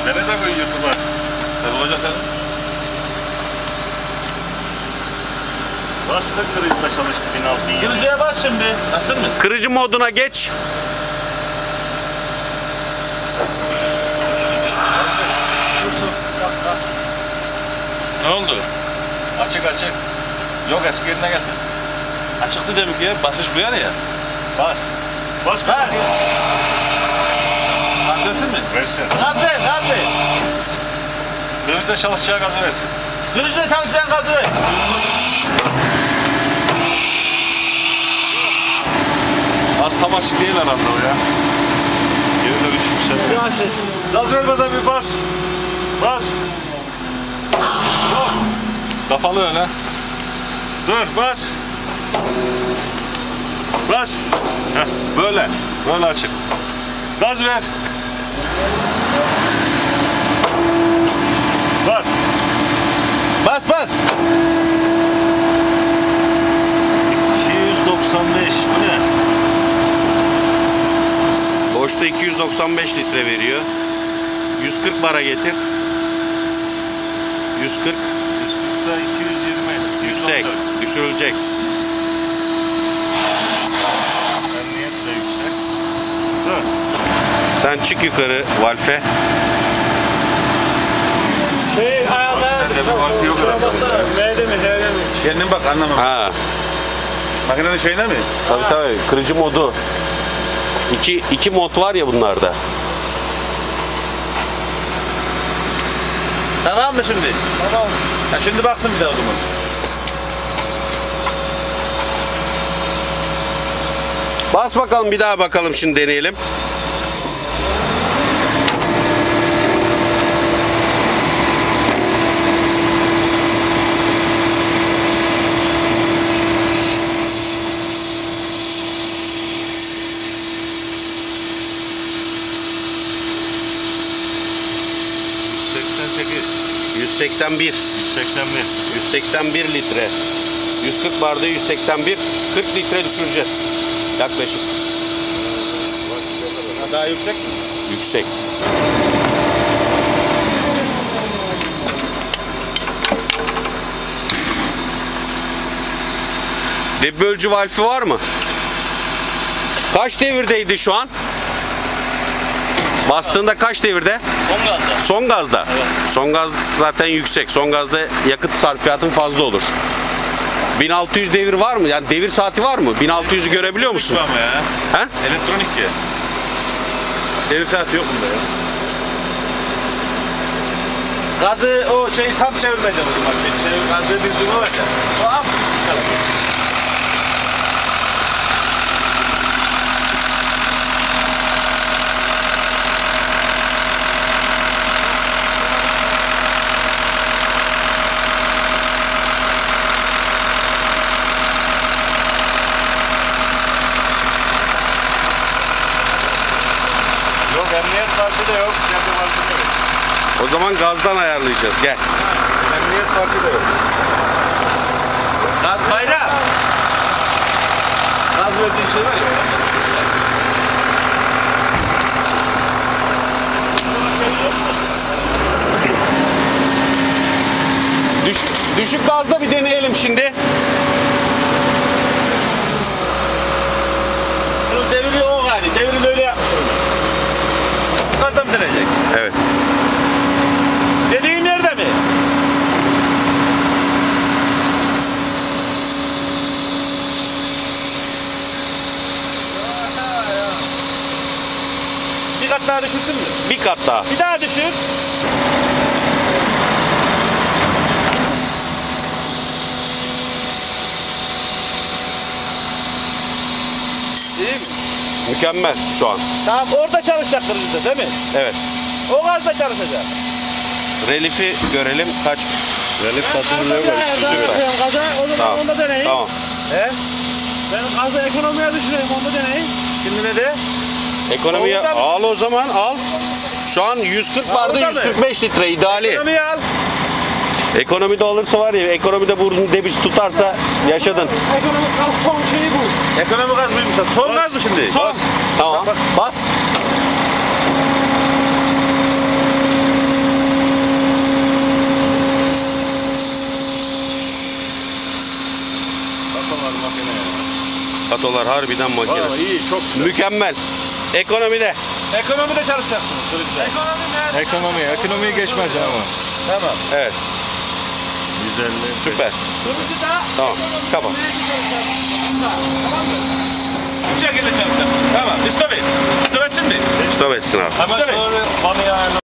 Seni de bir YouTube'a. Ne olacak senin? Nasıl kırıcıda çalıştı 1600? Kırıcıya bas şimdi. Nasıl mı? Kırıcı moduna geç. Ne oldu? Açık açık. Yok eski yerine getir. Açıktı demek ya. Basış bu yani ya. Bas. Bas. Ver. Gaz versin mi? Versin. Gaz ver, gaz ver. Kırıcıda çalışacağı gazı versin. Kırıcıda çalışan gazı ver. Az tam açık değil herhalde o ya. Geri dönüş yükseldi. Gaz vermeden bir bas. Bas. Dur. Kapalı öyle. Dur bas. Bas. Heh, böyle. Böyle açık. Gaz ver. Bas. Bas bas. 295 bu ne? Boşta 295 litre veriyor. 140 bara getir. 140. 140'da 220. Yüksek. Düşürülecek. Emniyet de yüksek. Dur. Sen çık yukarı Valfe. Ayağına. Nerede bir farkı yok herhalde. M'de mi? H'de mi? Kendin bak anlamam. Ha. Makinenin şeyine mi? Tabii tabii. Kırıcı modu. İki mod var ya bunlarda. Tamam mı şimdi? Tamam. Ya şimdi baksın bir daha o zaman. Bas bakalım, bir daha bakalım, şimdi deneyelim. %88. 181. 181. 181 litre. 140 barda 181. 40 litre düşüreceğiz. Yaklaşık. Daha yüksek mi? Yüksek. Ve bölücü valfi var mı? Kaç devirdeydi şu an? Bastığında kaç devirde? Son gazda. Son gazda. Evet. Son gaz zaten yüksek. Son gazda yakıt sarfiyatın fazla olur. 1600 devir var mı? Yani devir saati var mı? 1600'ü görebiliyor musun? Şu ama ya. He? Elektronik ya. Devir saati yok bunda ya. Gazı o şeyi tam çevirmeyeceğim o zaman. Gazı bir düğme var ya. O hafif çıkaralım. Yok emniyet farkı da yok. Kendi farkı da yok. O zaman gazdan ayarlayacağız. Gel. Emniyet farkı da yok. Gaz bayrağı. Gaz verdiği şey var ya. Düşük gazda bir deneyelim şimdi. Bunun deviri o galiba. Devrini öyle yapmışım. Şu gazda mı deneyecek? Evet. Dediğim yerde mi? Bir kat daha düşürsün mü? Bir kat daha. Bir daha düşür. İyi mi? Mükemmel şu an. Tamam orada çalışacak kırmızı değil mi? Evet. O gazda çalışacak. Relifi görelim. Kaç? Relif tasarımı yok. Gaza o zaman Tamam. onda deneyin. Tamam. He? Ben gazı ekonomiye düşüreyim onda deneyin. Şimdi ne de? Ekonomiye Oradan- al o zaman, al. Şu an 140 barda Orada mı? 145 litre ideali. Ekonomiyi al. Ekonomide olursa var ya, ekonomide burnun debis tutarsa yaşadın. Ekonomik gaz son şeyi bu. Ekonomik gaz buymuş. Son gaz mı şimdi? Son. Tamam. Bas. makine ya. Katolar harbiden makine. Vallahi iyi, çok güzel. Mükemmel. Ekonomide. Ekonomide çalışacaksınız. Ekonomiyi geçmez ama. Tamam. Evet. 150. Süper. Tamam. Kapat. Bu şekilde çalışacaksınız. Tamam. Stop et. Stop etsin mi? Stop etsin abi. Hemen sonra bana yani